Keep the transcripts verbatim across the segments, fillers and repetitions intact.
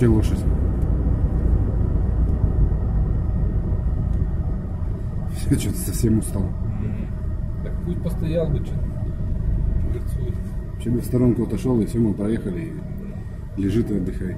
вообще лошадь. Все что-то совсем устал. Mm-hmm. Так пусть постоял бы, что горцует. Вообще бы в сторонку отошел, и все, мы проехали, и лежит и отдыхай.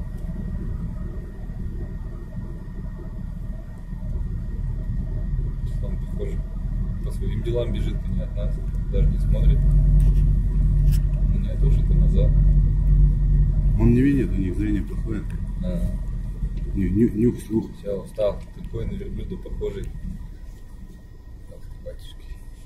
Он, похоже, по своим делам бежит и не от нас, даже не смотрит. Меня тоже это назад. Он не видит, у них зрение плохое. А. Ню, ню, нюх, слух. Все, устал. Такой на верблюда похожий. Ах ты, батюшки.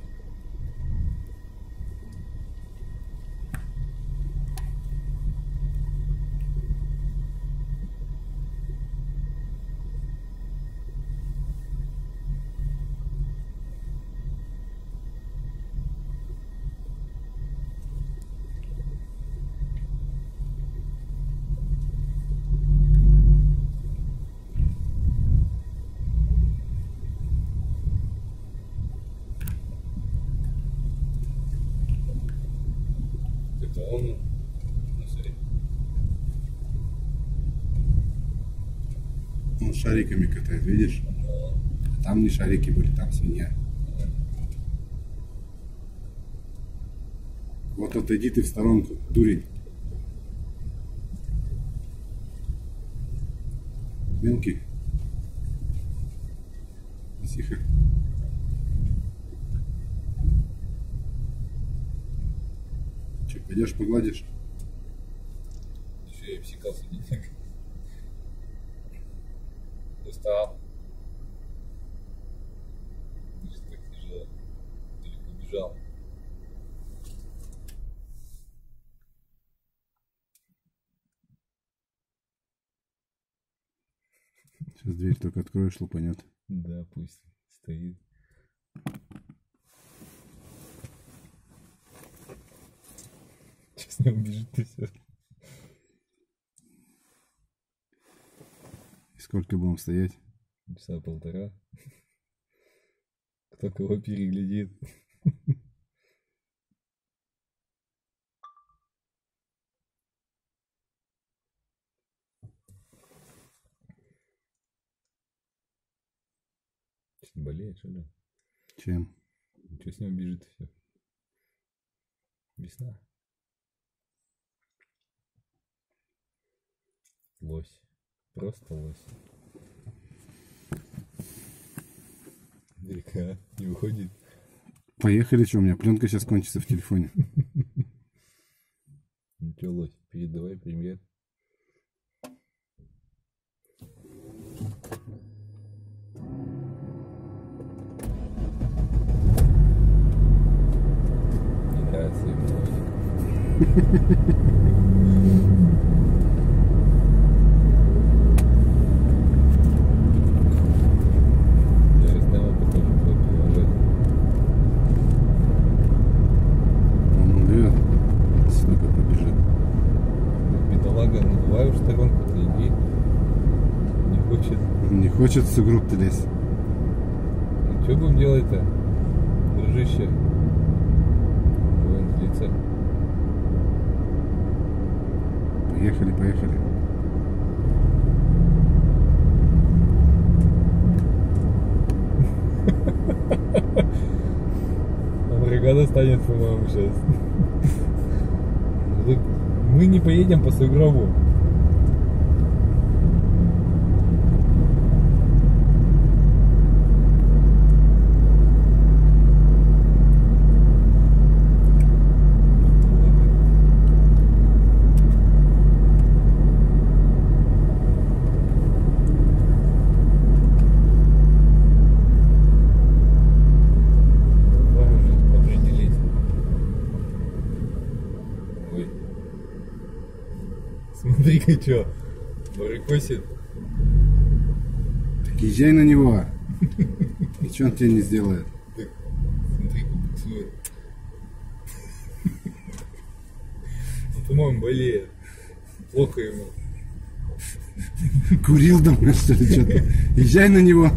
Это он, ну, смотри. Он шариками катает, видишь? А. Там не шарики были, там свинья. А. Вот отойди ты в сторонку, дурень. Мелкий. Тихо. Че, пойдешь погладишь? Еще я обсекался денег. Устал. Видишь, так тяжело. Далеко бежал. Сейчас дверь только откроешь, лупанет. Да, пусть стоит. Сейчас не убежит и все. И сколько будем стоять? Часа полтора. Кто кого переглядит. Что, болеет, что ли? Чем? Ничего с него бежит и все. Весна. Лось. Просто лось. Река не уходит. Поехали, что у меня пленка сейчас кончится в телефоне. Ну что, лось, передавай привет. Не нравится ему лось. Надувай уж сторонку, ты иди. Не хочет. Не хочет в сугроб ты лезть. Ну что будем делать-то, дружище? Будем злиться. Поехали, поехали. Врага достанет, по-моему, сейчас. Мы не поедем по сугробу. Смотри-ка, что, барыкосит. Так езжай на него. Ничего он тебе не сделает. Так, смотри-ка, буксует. Он, по-моему, болеет. Плохо ему. Курил дома, что ли, что-то. Езжай на него.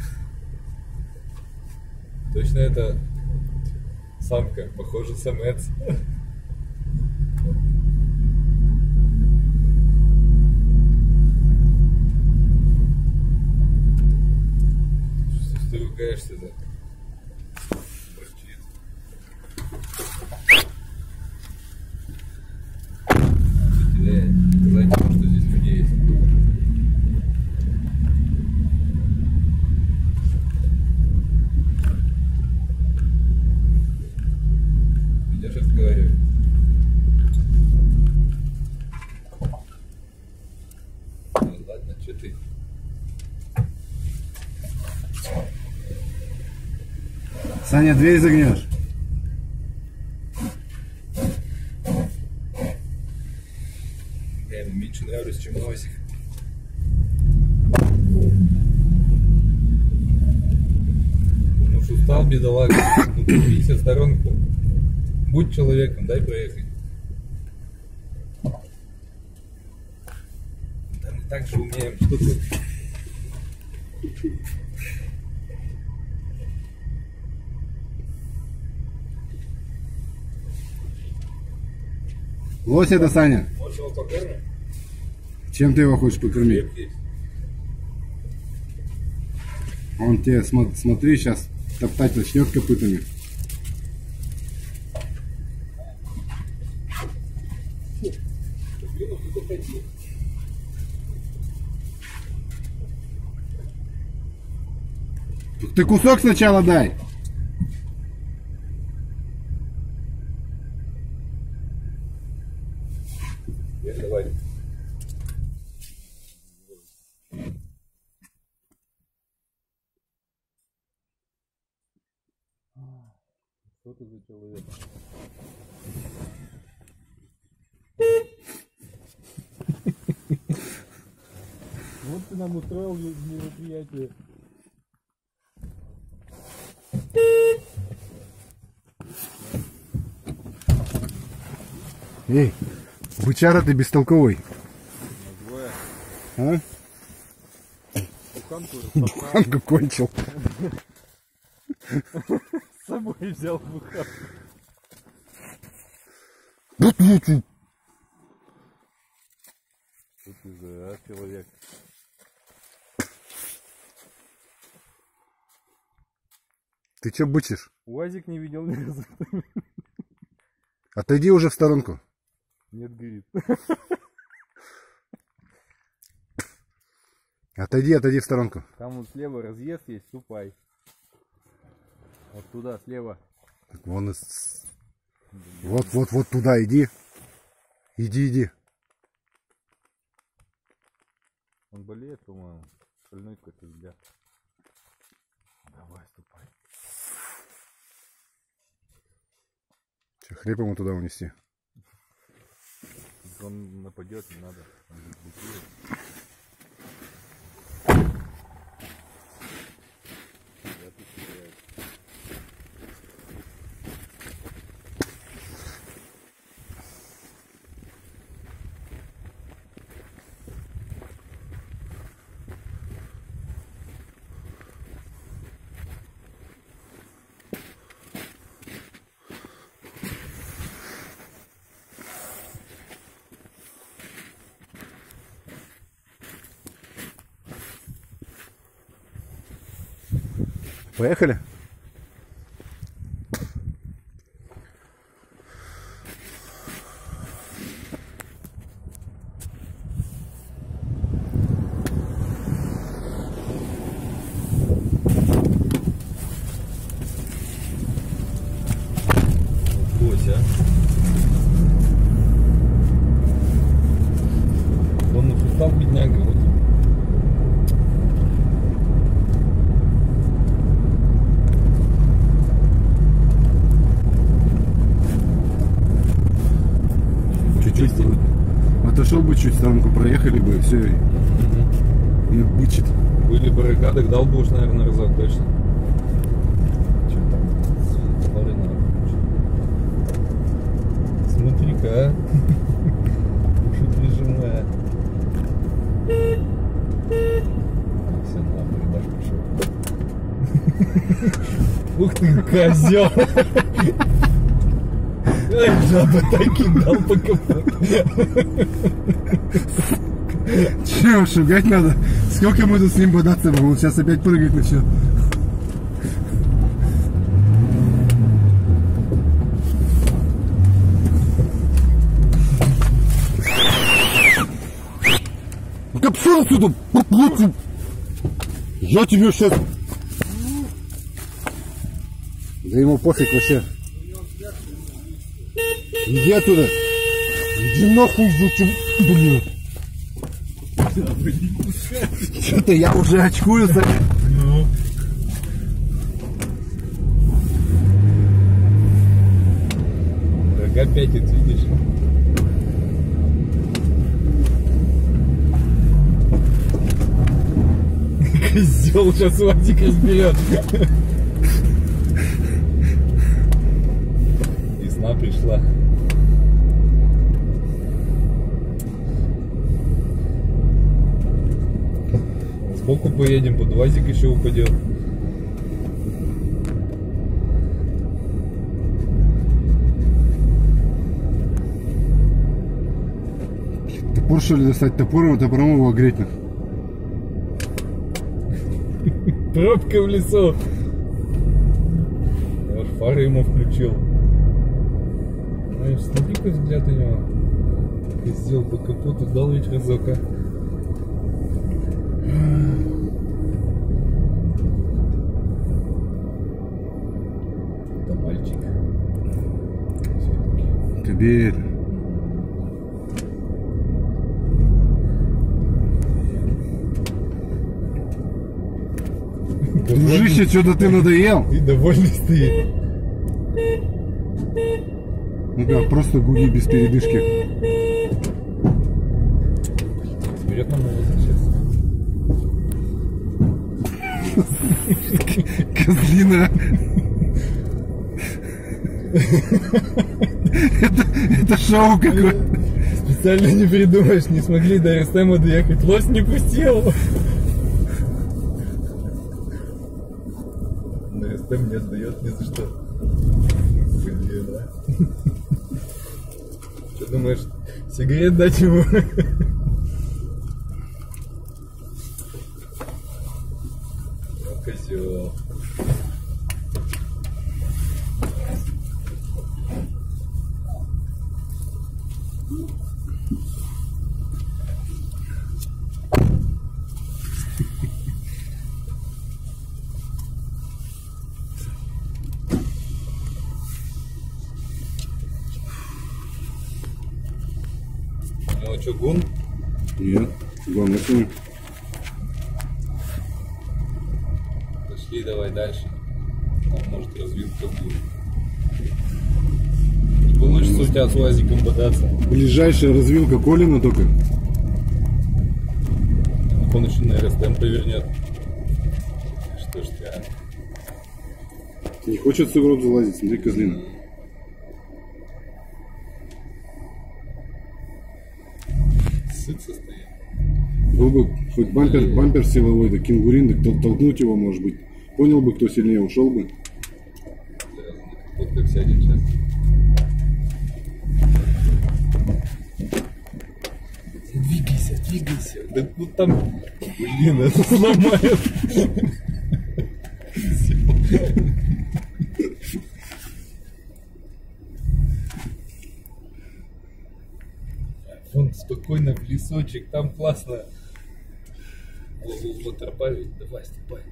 Точно это самка, похоже, самец. Ругаешься, да? Сказать, что здесь людей есть. Я сейчас говорю. Ну, ладно, что ты? Саня, дверь загнешь. Я ему меньше нравлюсь, чем Лосик. Ну что, устал, бедолага, ну подвинься в сторонку. Будь человеком, дай проехать. Да мы так же умеем, что тут. Лось это, Саня. Можешь его покормить? Чем ты его хочешь покормить? Хлеб есть. Он тебе, смо- смотри, сейчас топтать начнет копытами. Ты кусок сначала дай. Давай. Что ты за человек? Вот ты нам устроил мероприятие. Эй, бычара ты бестолковый. А? Буханку, Буханку кончил. с собой взял буханку. Что ты за человек? Ты чё бычишь? УАЗик не видел ни разу. Отойди уже в сторонку. Нет, говорит. Отойди, отойди в сторонку. Там вот слева разъезд есть, ступай. Вот туда, слева. Так вон из... Вот, вот, вот туда иди. Иди, иди. Он болеет, по-моему. Шальной какой-то взгляд. Давай, ступай. Че, хлеб ему туда унести? Он нападет, не надо. Он букирует. Я тут теряю. Поехали? Гося. Он устал, бедняга. Вот. Чуть-чуть. Отошел бы чуть в сторонку, проехали бы, и все. И, и бычит. Были баррикады, дал бы уж, наверное, разок точно. Что там? Смотри на. Смотри-ка, а. Уши прижимая. Все, нахуй, Даш пошел. Ух ты, козел! Ай, жаба таким дал по капоту. Че, шугать надо? Сколько мы тут с ним бодаться будем? Он сейчас опять прыгать начнет. Пошел отсюда! Я тебе сейчас... Да ему пофиг вообще. Иди оттуда. Иди нахуй, блин. Что-то я уже очкую. Ну. Так опять это видишь. Козел сейчас Вадик разберет. Весна пришла. Сбоку поедем, под УАЗик еще упадет. Топор, что ли, достать? Топором, топором его огреть. Пробка в лесу. Я аж фары ему включил. Знаешь, смотри-ка взгляд у него. Сделал по капоту, дал ведь разок, а. Это мальчик. Тебе это... Дружище, что-то ты надоел? И довольный стоит. Ну-ка, просто гули без передышки. Вперед нам его сейчас. Козлина. это, это шоу какое-то. Специально не придумаешь, не смогли до РСТМа доехать. Лось не пустил. На РСТМ не отдает ни за что. Блин, а? Что думаешь, сигарет дать ему? Ну, козел. Ну а что, гон? Нет, гон это не. Пошли, давай дальше. Там, может, развилка будет. Не получится у тебя с УАЗиком бодаться. Ближайшая развилка Колина только. Он еще на РСТМ повернет. Что ж ты, а? Не хочет в рот залазить, смотри, козлина. Сыться стоит. Был бы хоть бампер, бампер силовой, да кенгурин, да тол- толкнуть его, может быть. Понял бы, кто сильнее, ушел бы. Вот как сядет сейчас. Двигайся, двигайся. Да ну там, блин, это сломает. Вон спокойно в лесочек, там классно. Вот тропа ведь, давай, ступай.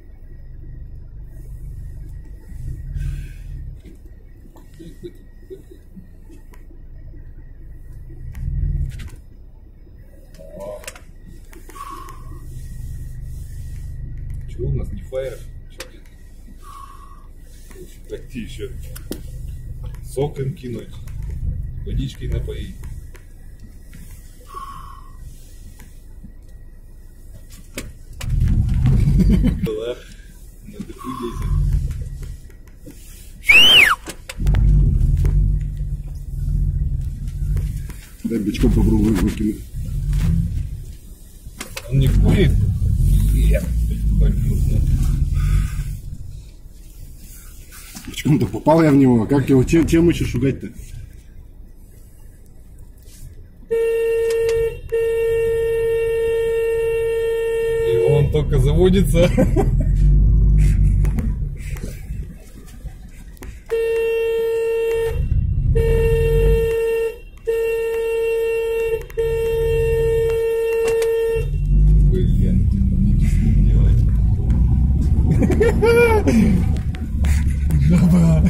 Чего у нас не фаер? Пойти еще соком кинуть, водичкой напоить. Да, надо вылезет. Дай бичком попробую выкинуть. Он не курит? Я понюхну. Бичком-то попал я в него, а как его, чем, чем еще шугать-то? И он только заводится. Жаба.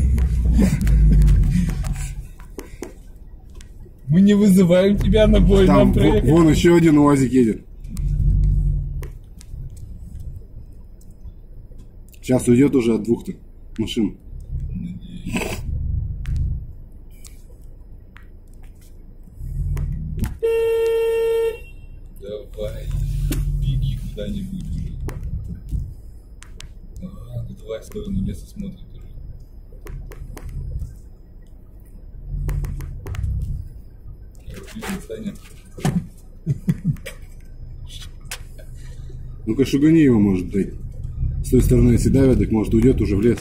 Мы не вызываем тебя на бой, Там нам во- проехать. вон еще один УАЗик едет. Сейчас уйдет уже от двух-то машин. Давай, беги куда-нибудь уже. А, ну давай в сторону леса смотрит уже. Я вот вижу, Саня. Ну-ка шугани его, может быть. С той стороны, если давят, так может уйдет уже в лес.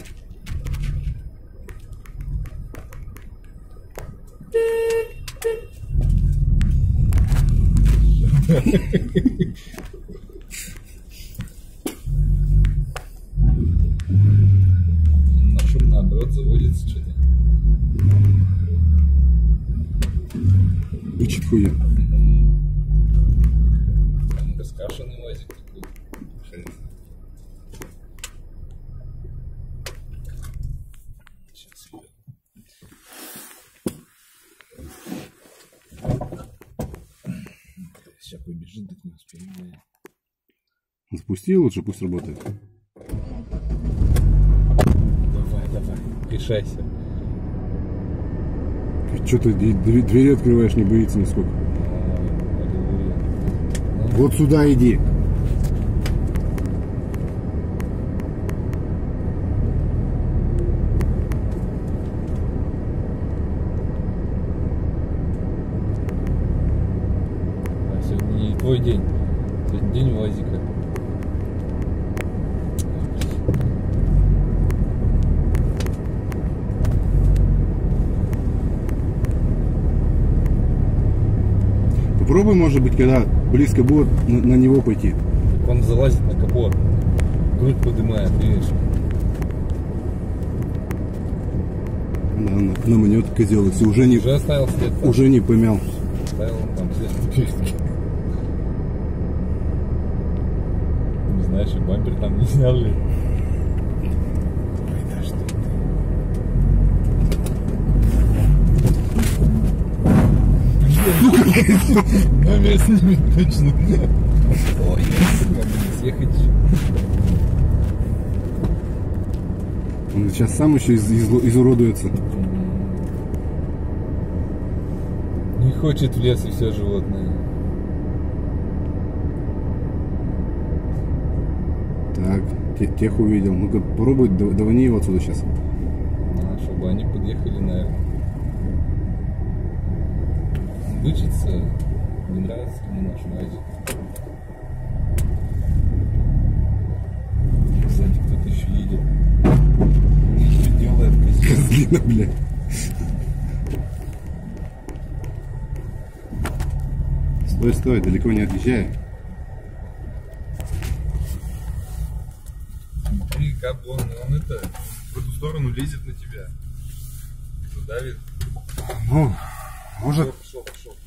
На шум наоборот заводится что-то. Бычит ходит. Там раскашенный УАЗик такой. Сейчас я. Сейчас побежит, так не успеем. Спусти лучше, пусть работает. Давай, давай, решайся. Что ты дверь, двери открываешь, не боится нисколько. Вот сюда иди. А сегодня не твой день. Сегодня день УАЗика. Попробуй, может быть, когда близко будет, на, на него пойти. Так он залазит на капот. Грудь поднимает, видишь? На, на, на манет козел, если уже не, Уже оставил след. Там. уже не помял. Оставил он там след в чистке. Не знаешь, и бампер там не снял ли? Ой, да что ты. Номер снимет точно. Ой, как бы съехать. Он сейчас сам еще из, из, изуродуется. Не хочет в лес и все животное. Так, те, тех увидел. Ну-ка, попробуй, дав- давани его отсюда сейчас. А, чтобы они подъехали, наверное. Бычится. Не нравится ему наш УАЗик. Сзади кто-то еще едет. Что делает козел? Козлина, блядь. Стой, стой, далеко не отъезжай. Смотри, как он, он это, в эту сторону лезет на тебя. Давит. Ну, может, Пошел, пошел, пошел.